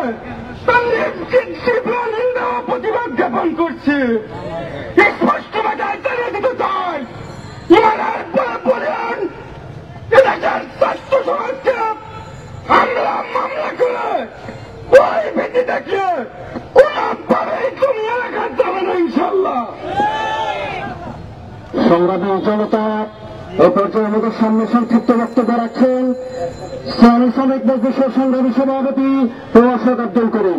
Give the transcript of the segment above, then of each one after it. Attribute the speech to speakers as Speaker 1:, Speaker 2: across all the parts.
Speaker 1: প্রতিবাদ জ্ঞাপন করছে। স্পষ্ট ভাষায় জানিয়ে দিতে চাই, ইমানের বলেন এলাকার ছাত্র সমাজকে আমরা মামলা করে ওই ভীতি দেখিয়ে কোনভাবেই তুমি এলাকার যাবে না ইনশাল্লাহ।
Speaker 2: সংগ্রামী জনতা এ পর্যায়ে আমাদের সামনে সংক্ষিপ্ত বক্তব্য রাখছেন ইসলামী শ্রমিক মজলিসের সংগ্রামী সভাপতি প্রভাষক আব্দুল করিম।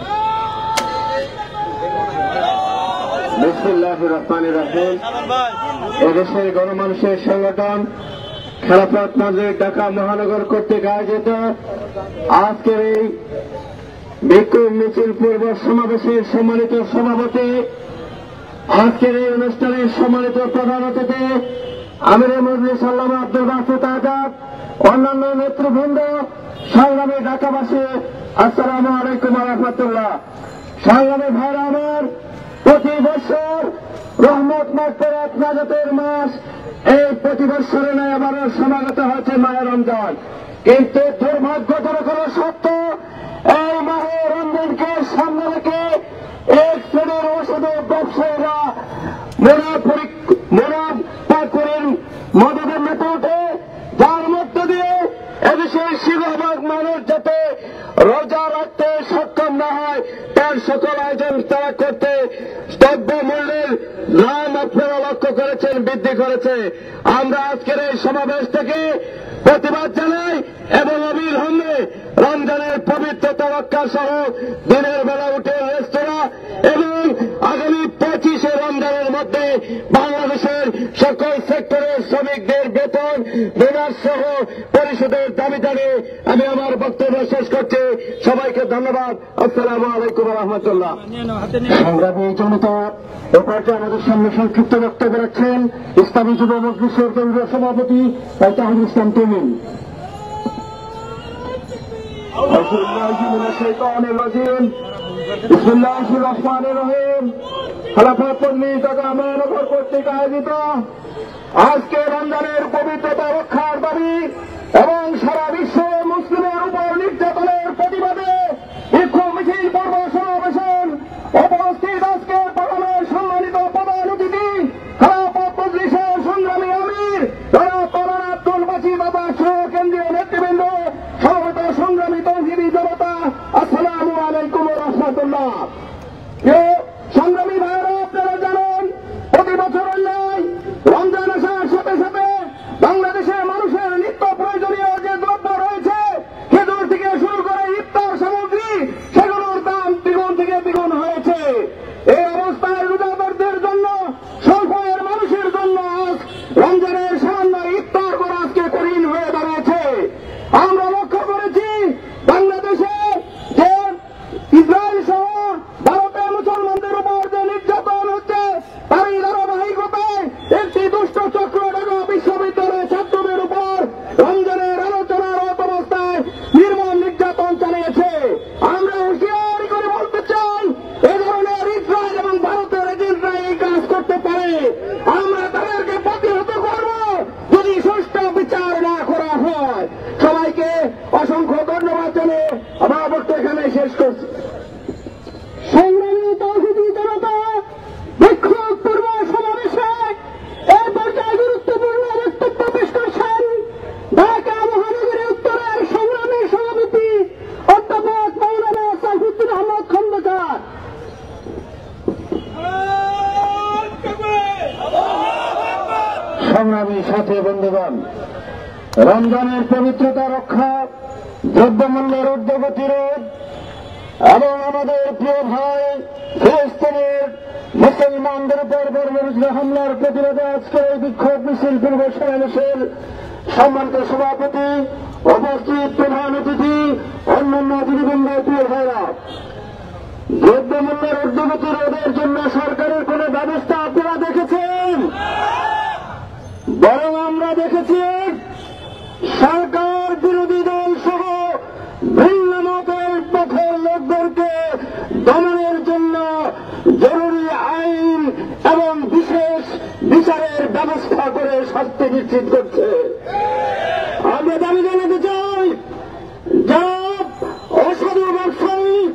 Speaker 2: বিসমিল্লাহির রহমানির রহিম। এদেশের গণমানুষের সংগঠন খেলাফত মজলিস ঢাকা মহানগর কর্তৃক আয়োজিত আজকের এই বিক্ষোভ মিছিল পূর্ব সমাবেশের সম্মানিত সভাপতি, আজকের এই অনুষ্ঠানের সম্মানিত প্রধান অতিথি আমিরে মজলিস আল্লামা আব্দুল বাসিত আজাদ, অন্যান্য নেতৃবৃন্দ, সংগ্রামী ঢাকাবাসী, আসসালামু আলাইকুম ওয়া রাহমাতুল্লাহ। সংগ্রামী ভাইরা আমার, প্রতি বছর রহমত মাগফিরাত নাজাতের মাস, এই প্রতি বছরে নয় আবারও সমাগত হয়েছে মাহে রমজান। কিন্তু দুর্ভাগ্যজনক হল সত্য, এই মাহে রমজানকে সামনে রেখে এক শ্রেণীর ঔষধ ব্যবসায়ীরা মুনাফা করেন মদদের মেতে ওঠে, যার মধ্য দিয়ে এদেশের সিংহভাগ মানুষ যাতে রোজা রাখতে সক্ষম না হয় তার সকল আয়োজন তারা করতে দ্রব্য মূল্যের দাম আপনারা লক্ষ্য করেছেন বৃদ্ধি করেছে। আমরা আজকের এই সমাবেশ থেকে প্রতিবাদ জানাই এবং অবিলম্বে রমজানের পবিত্রতা রক্ষা সহ দিনের বেলা উঠে রেস্তোরাঁ এবং আগামী 25শে রমজানের মধ্যে বাংলাদেশের সকল সেক্টরের শ্রমিকদের বেতন বোনাস সহ পরিশোধের দাবি জানিয়ে আমি আমার বক্তব্য শেষ করছি। সবাইকে ধন্যবাদ। আসসালামু আলাইকুম ওয়া রাহমাতুল্লাহ। সংগ্রামী জনতা, এ পর্যায়ে আমাদের সামনে সংক্ষিপ্ত বক্তব্য রাখছেন ইসলামী যুব মজলিসের কেন্দ্রীয় সভাপতি তাহিরুল ইসলাম তুমিন। বিসমিল্লাহির রহমানির রহিম। খেলাফত মজলিস ঢাকা মহানগর কর্তৃক আয়োজিত আজকে রমজানের পবিত্রতা রক্ষার দাবি এবং সারা বিশ্বে মুসলিমের উপর নির্যাতনের প্রতিবাদে বিক্ষোভ মিছিল পূর্ব সমাবেশন উপস্থিত আজকে পালনের সম্মানিত প্রধান অতিথি খেলাফত মজলিসের সংগ্রামী আমির আব্দুল বাসিত আজাদ সহ কেন্দ্রীয় নেতৃবৃন্দ, সমবেত সংগ্রামী তৌহিদি জনতা, আসসালামু আলাইকুম ওয়া রাহমাতুল্লাহ। সংগ্রামী ভাইয়েরা, আপনারা জানেন প্রতি বছর অন্যায় রমজান আসার সাথে সাথে বাংলাদেশের মানুষের নিত্য প্রয়োজনীয় যে দ্রব্য রয়েছে, খেজুর থেকে শুরু করে ইফতার সামগ্রী, সেগুলোর দাম দ্বিগুণ থেকে দ্বিগুণ হয়েছে। এই অবস্থায় রোজাদারদের জন্য, স্বল্প আয়ের মানুষের জন্য আজ রমজানের সামান্য ইফতার করা আজকে কঠিন হয়ে দাঁড়িয়েছে। আমরা লক্ষ্য করেছি বাংলাদেশে যে ইসরায়েল সহ ভারতে মুসলমানদের উপর যে নির্যাতন হচ্ছে, তারই ধারাবাহিকতায় একটি দুষ্ট চক্র ঢাকা বিশ্ববিদ্যালয়ের ছাত্রদের উপর রমজানের আলোচনারত অবস্থায় নির্মম নির্যাতন চালিয়েছে। আমরা হুঁশিয়ারি করে বলতে চাই, এ ধরনের ইসরায়েল এবং ভারতের এজেন্টরা এই কাজ করতে পারে। আমরা তাদেরকে প্রতিহত করব যদি সুষ্ঠু বিচার না করা হয়। সবাইকে অসংখ্য ধন্যবাদ জানিয়ে আমার বক্তব্য এখানে শেষ করছি। সংগ্রামী তৌহিদি জনতা, বিক্ষোভ পূর্ব সমাবেশে এই পর্যায়ে গুরুত্বপূর্ণ বক্তব্য পেশ করছেন ঢাকা মহানগরী উত্তরের সংগ্রামী সভাপতি অধ্যাপক মৌলানা সাইফুদ্দিন আহমদ খন্দকার। সংগ্রামী সাথী বন্ধুগণ, রমজানের পবিত্রতা রক্ষা, দ্রব্যমূল্যের ঊর্ধ্বগতি রোধ এবং আমাদের প্রিয় ভাই ফিলিস্তিনের মুসলমানদের উপর বর্বর হামলার প্রতিরোধে আজকে এই বিক্ষোভ মিছিল পূর্ব সমাবেশের সম্মানিত সভাপতি, উপস্থিত প্রধান অতিথি, অন্যান্য অতিথিবৃন্দ, প্রিয় ভাইরা, দ্রব্যমূল্যের ঊর্ধ্বগতি রোধের জন্য সরকারের কোন ব্যবস্থা আপনারা দেখেছেন? বরং আমরা দেখেছি সরকার বিরোধী দল সহ ভিন্ন মতের পথের লোকদেরকে দমনের জন্য জরুরি আইন এবং বিশেষ বিচারের ব্যবস্থা করে শাস্তি নিশ্চিত করছে। আমরা দাবি জানাতে চাই, যারা অসাধু ব্যবসায়ী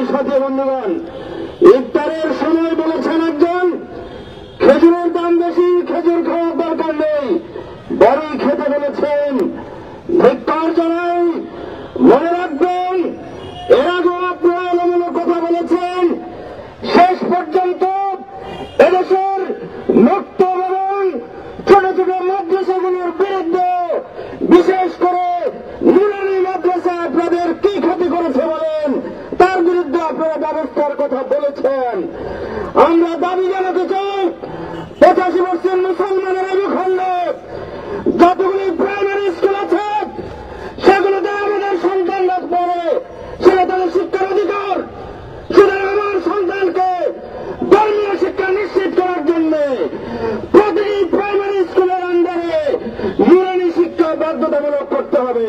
Speaker 2: সাথী বন্ধুগণ, ইফতারের সময় বলেছেন একজন, খেজুরের দাম বেশি, খেজুর খাওয়ার দরকার নেই, বড়ই খেতে বলেছেন। ধিক্কার জানাই। মনে রাখবেন, এর আগেও আপনারা এলোমেলো কথা বলেছেন। শেষ পর্যন্ত এদেশের মক্তব এবং ছোট ছোট মাদ্রাসাগুলোর বিরুদ্ধে, বিশেষ করে নুরানি মাদ্রাসা আপনাদের কি ক্ষতি করেছে বলেন, তার বিরুদ্ধে আপনারা ব্যবস্থার কথা বলেছেন। আমরা দাবি জানাতে চাই, 85% মুসলমানের অবখণ্ডে যতগুলি প্রাইমারি স্কুল আছে সেগুলোতে আমাদের সন্তানরা পড়ে, সেটা তাদের শিক্ষার অধিকার। সুতরাং আমার সন্তানকে ধর্মীয় শিক্ষা নিশ্চিত করার জন্য প্রতিটি প্রাইমারি স্কুলের আন্ডারে নুরানি শিক্ষা বাধ্যতামূলক করতে হবে।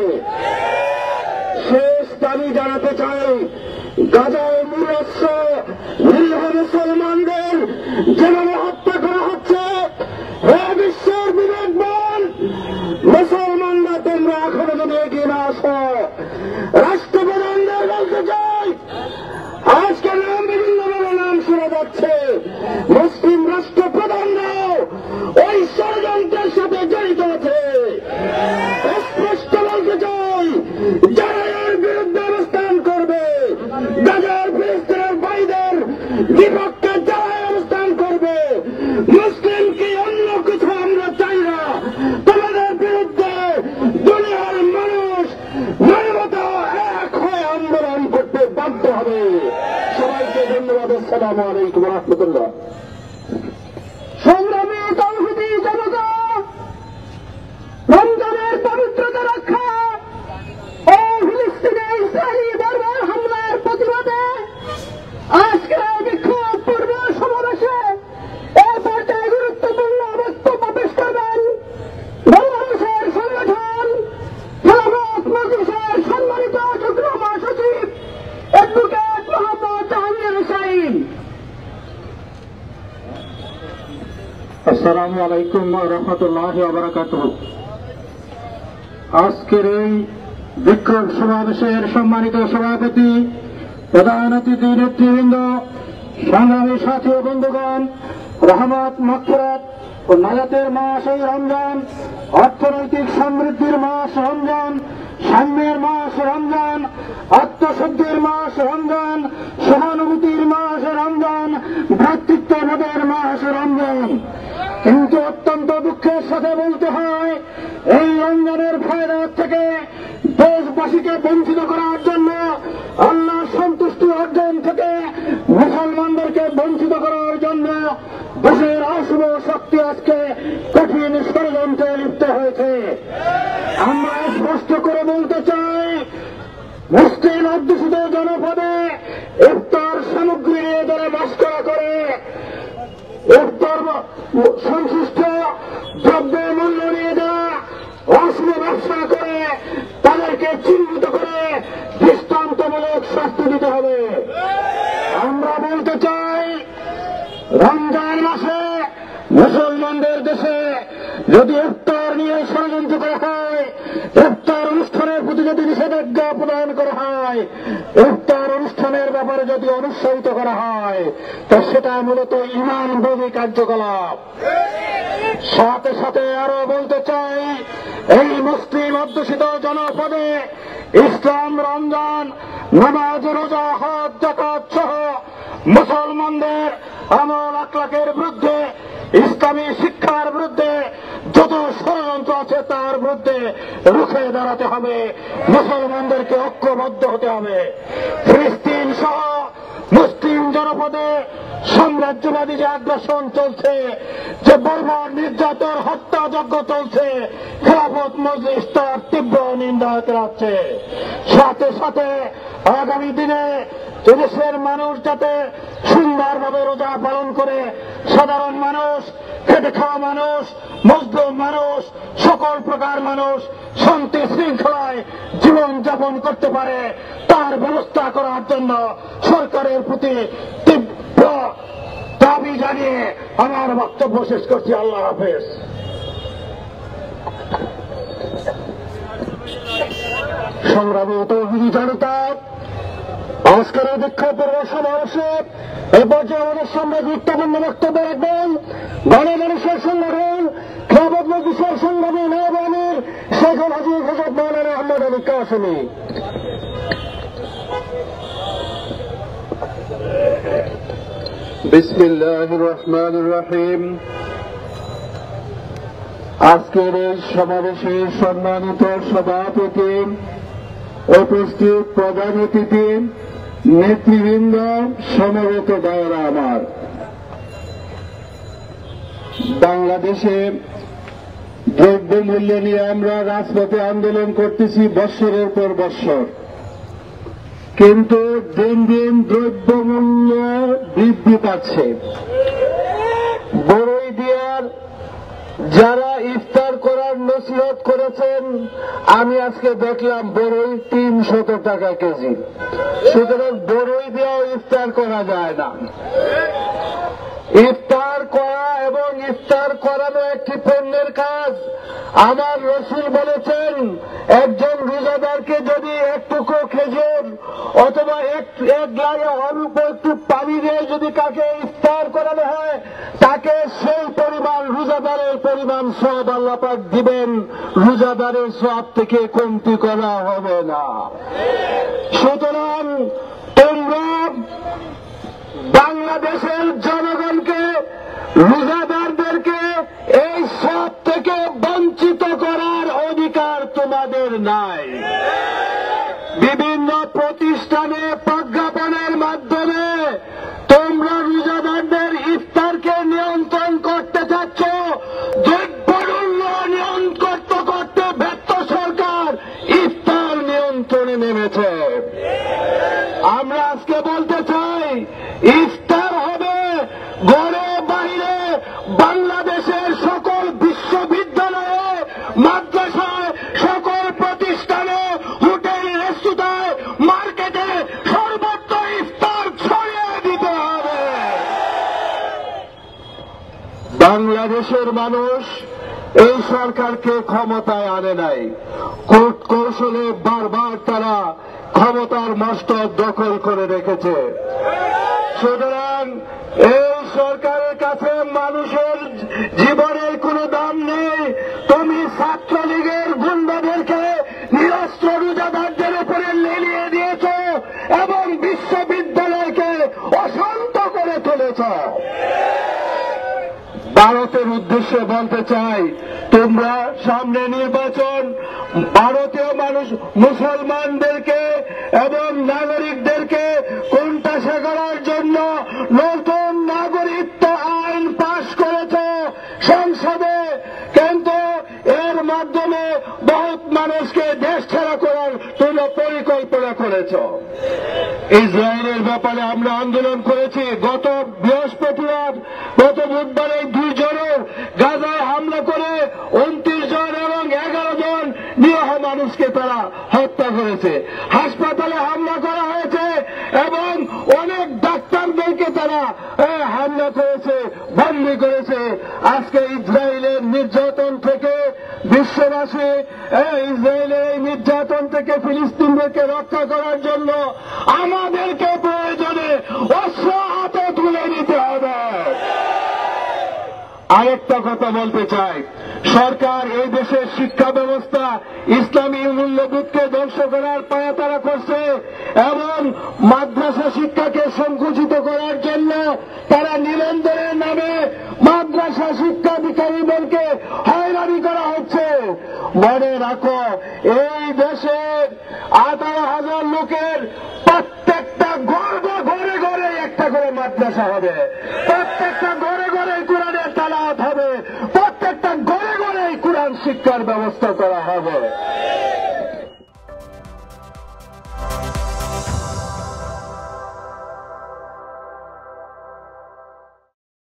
Speaker 2: শেষ দাবি জানাতে চাই, গাজায় নিরস্ত্র নিরীহ মুসলমানদের যেভাবে হত্যা করা হচ্ছে, হে বিশ্বের বিবেকবান মুসলমানরা, তোমরা এখনো যদি এগিয়ে না আসো, রাষ্ট্রপ্রধানদের বলতে চাই, আজকে নাম বিভিন্নভাবে নাম শোনা যাচ্ছে, মুসলিম রাষ্ট্রপ্রধানরাও ওই ষড়যন্ত্রের সাথে জড়িত আছে। স্পষ্ট বলতে চাই, যারা এর বিরুদ্ধে অবস্থান করবে, গাজার ফিলিস্তিনের ভাইদের বিপক্ষে যারা অবস্থান করবে, মুসলিম কি অন্য কিছু আমরা চাই না, তোমাদের বিরুদ্ধে দুনিয়ার মানুষ মানবতা এক হয়ে আন্দোলন করতে বাধ্য হবে। সবাইকে ধন্যবাদ। আসসালামু আলাইকুম রহমতুল্লাহ। সংগ্রামী তৌহিদি জনতা, রমজানের পবিত্রতা রক্ষা ও ফিলিস্তিনে ইসরায়েলি বর্বর হামলার প্রতিবাদে আজকে বিক্ষোভ পূর্ব সমাবেশে এ পর্যায়ে গুরুত্বপূর্ণ বক্তব্য পেশ করবেন বাংলাদেশের সংগঠন খেলাফত মজলিসের সম্মানিত যুগ্ম মহাসচিব অ্যাডভোকেট মোহাম্মদ জাহাঙ্গীর হোসেন।
Speaker 3: আসসালামু আলাইকুম ওয়া রাহমাতুল্লাহি ওয়া বারাকাতুহু। আজকের এই বিক্ষোভ সমাবেশের সম্মানিত সভাপতি, প্রধান অতিথি নেতৃবৃন্দ, সংগ্রামী সাথী ও বন্ধুগণ, রহমত মাগফিরাত ও নাজাতের মাস এই রমজান, অর্থনৈতিক সমৃদ্ধির মাস রমজান, সাম্যের মাস রমজান, আত্মশুদ্ধির মাস রমজান, সহানুভূতির মাস রমজান, ভ্রাতৃত্ববোধের মাস রমজান। কিন্তু অত্যন্ত দুঃখের সাথে বলতে হয়, এই রমজানের ফায়দা থেকে দেশবাসীকে বঞ্চিত করার জন্য, আল্লাহর সন্তুষ্টি অর্জন থেকে মুসলমানদেরকে বঞ্চিত করার জন্য দেশের অশুভ শক্তি আজকে কঠিন ষড়যন্ত্রে লিপ্ত হয়েছে। আমরা স্পষ্ট করে বলতে চাই, মুসলিম অধ্যুষিত জনপদে ইফতার সামগ্রী নিয়ে যারা মস্করা করে, ইফতার সংশ্লিষ্ট দ্রব্যের মূল্য নিয়ে যারা অশুভ ব্যবসা করে, তাদেরকে চিহ্নিত করে দৃষ্টান্তমূলক শাস্তি দিতে হবে। আমরা বলতে চাই, রমজান মাসে মুসলমানদের দেশে যদি ইফতার নিয়ে ষড়যন্ত্র করা হয়, ইফতার অনুষ্ঠানের প্রতি যদি নিষেধাজ্ঞা প্রদান করা হয়, ইফতার অনুষ্ঠানের ব্যাপারে যদি অনুৎসাহিত করা হয়, তো সেটা মূলত ঈমান বিরোধী কার্যকলাপ। সাথে সাথে আরো বলতে চাই, এই মুসলিম অধ্যুষিত জনপদে ইসলাম, রমজান, নামাজ, রোজা, হজ, যাকাত সহ মুসলমানদের আমল আখলাকের বিরুদ্ধে, ইসলামী শিক্ষার বিরুদ্ধে যত ষড়যন্ত্র আছে তার বিরুদ্ধে রুখে দাঁড়াতে হবে। মুসলমানদেরকে ঐক্যবদ্ধ হতে হবে। ফিলিস্তিন সহ মুসলিম জনপদে সাম্রাজ্যবাদী যে আগ্রাসন চলছে, যে বর্বর নির্যাতন হত্যাযজ্ঞ চলছে, খেলাফত মজলিস তার তীব্র নিন্দা করাচ্ছে। সাথে সাথে আগামী দিনে দেশের মানুষ যাতে সুন্দরভাবে রোজা পালন করে, সাধারণ মানুষ, খেটে খাওয়া মানুষ, মজলুম মানুষ, সকল প্রকার মানুষ শান্তি শৃঙ্খলায় জীবন যাপন করতে পারে, তার ব্যবস্থা করার জন্য সরকারের প্রতি তীব্র দাবি জানিয়ে আমার বক্তব্য শেষ করছি। আল্লাহ হাফেজ। সংগ্রামী তৌহিদি জনতা, আজকের এই বিক্ষোভ সমাবেশে এই পর্যায়ে আমাদের সামনে গুরুত্বপূর্ণ বক্তব্য রাখবেন গণমানুষের সংগঠন খেলাফত মজলিসের সংগ্রামী নায়েব আমির শেখুল হাজি হযরত মাওলানা আহমদ আলী কাসেমী। বিসমিল্লাহির রহমানির রহিম। আজকের এই সমাবেশের সম্মানিত সভাপতি, উপস্থিত প্রধান অতিথি, নেতৃবৃন্দ, সমবেত ভাইয়েরা আমার, বাংলাদেশে দ্রব্যমূল্য নিয়ে আমরা রাজপথে আন্দোলন করতেছি বৎসরের পর বৎসর, কিন্তু দিন দিন দ্রব্যমূল্য বৃদ্ধি পাচ্ছে। বড়ই দিয়ার যারা ইফতার করার নসিহত করেছেন, আমি আজকে দেখলাম বড়ই 300 টাকা কেজি। সুতরাং বড়ই দিয়েও ইফতার করা যায় না। ইফতার করা এবং ইফতার করানো একটি পুণ্যের কাজ। আমার রাসূল বলেছেন, একজন রোজাদারকে যদি একটুকু খেজুর অথবা এক গ্লাসে অল্প একটু পানি দিয়ে যদি কাকে ইফতার করানো হয়, তাকে সেই পরিমাণ রোজাদারের পরিমাণ সওয়াব আল্লাহ পাক দিবেন, রোজাদারের সওয়াব থেকে কমতি করা হবে না। সুতরাং তোমরা বাংলাদেশের জনগণকে, রোজাদারদেরকে এই সব থেকে বঞ্চিত করার অধিকার তোমাদের নাই। বিভিন্ন প্রতিষ্ঠানে প্রজ্ঞাপনের মাধ্যমে তোমরা রোজাদারদের ইফতারকে নিয়ন্ত্রণ করতে চাচ্ছ। দ্রব্যমূল্য নিয়ন্ত্রণ করতে করতে ব্যর্থ সরকার ইফতার নিয়ন্ত্রণে নেমেছে। আমরা আজকে বলতে চাই, ইফতার হবে ঘরে বাইরে, বাংলাদেশের সকল বিশ্ববিদ্যালয়ে, মাদ্রাসায়, সকল প্রতিষ্ঠানে, হোটেল, রেস্তোরাঁয়, মার্কেটে সর্বত্র ইফতার ছড়িয়ে দিতে হবে। বাংলাদেশের মানুষ এই সরকারকে ক্ষমতায় আনে নাই, কূট কৌশলে বারবার তারা ক্ষমতার মস্তক দখল করে রেখেছে। সুতরাং এই সরকারের কাছে মানুষের জীবনের কোনো দাম নেই। তুমি ছাত্রলীগের গুন্ডাদেরকে নিরস্ত্র রোজাদারদের উপরে লেলিয়ে দিয়েছ এবং বিশ্ববিদ্যালয়কে অশান্ত করে তুলেছ। ভারতের উদ্দেশ্যে বলতে চাই, তোমরা সামনে নির্বাচন, ভারতীয় মানুষ, মুসলমানদেরকে এবং নাগরিকদেরকে কোণঠাসা করার জন্য নতুন নাগরিকত্ব আইন পাশ করেছ সংসদে, কিন্তু এর মাধ্যমে বহুত মানুষকে দেশ ছাড়া করার তোমরা পরিকল্পনা করেছ। ইসরায়েলের ব্যাপারে আমরা আন্দোলন করেছি। গত বৃহস্পতিবার, গত বুধবারে 2 জনের গাজায় হামলা করে 29 জন এবং 11 জন নিরীহ মানুষকে তারা হত্যা করেছে। হাসপাতালে হামলা করা হয়েছে এবং অনেক ডাক্তারদেরকে তারা হামলা করেছে, বন্দী করেছে। আজকে ইসরায়েলের নির্যাতন থেকে বিশ্ববাসী, ইসরায়েলের এই নির্যাতন থেকে ফিলিস্তিনদেরকে রক্ষা করার জন্য আমাদেরকে প্রয়োজনে অস্ত্র হাতে তুলে নিতে হবে। আরেকটা কথা বলতে চাই, সরকার এই দেশের শিক্ষা ব্যবস্থা, ইসলামী মূল্যবোধকে ধ্বংস করার পায়াতারা করছে এবং মাদ্রাসা শিক্ষাকে সংকুচিত করার জন্য তারা নিবন্ধনের নামে মাদ্রাসা শিক্ষাধিকারীদেরকে হয়রানি করা হচ্ছে। মনে রাখো, এই দেশের 18,000 লোকের প্রত্যেকটা ঘরে ঘরে একটা করে মাদ্রাসা হবে, প্রত্যেকটা ঘরে ঘরে কোরআনের তালাওয়াত হবে, প্রত্যেকটা ঘরে ঘরে কোরআন শিক্ষার ব্যবস্থা করা হবে।